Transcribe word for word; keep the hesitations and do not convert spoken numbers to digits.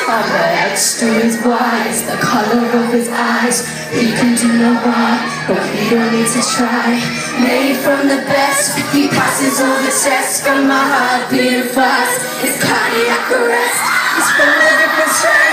All next to his wise, the color of his eyes. He can do no wrong, but he don't need to try. Made from the best, he passes all the tests. From my heart beating fast, his cardiac arrest. He's from a different strength.